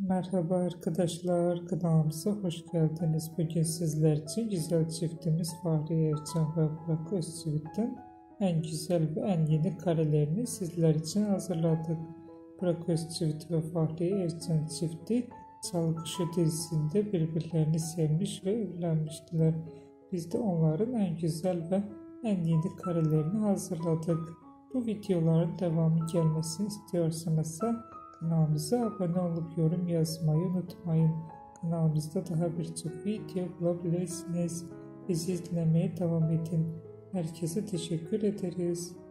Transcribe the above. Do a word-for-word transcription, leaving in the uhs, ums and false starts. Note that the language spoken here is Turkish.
Merhaba arkadaşlar, kanalımıza hoş geldiniz. Bugün sizler için güzel çiftimiz Fahriye Evcen ve Burak Özçivit'ten en güzel ve en yeni karelerini sizler için hazırladık. Burak Özçivit ve Fahriye Evcen çifti Çalı Kuşu dizisinde birbirlerini sevmiş ve evlenmiştiler. Biz de onların en güzel ve en yeni karelerini hazırladık. Bu videoların devamı gelmesini istiyorsanız kanalımıza abone olup yorum yazmayı unutmayın. Kanalımızda daha birçok video bulabilirsiniz. Bizi izlemeye devam edin. Herkese teşekkür ederiz.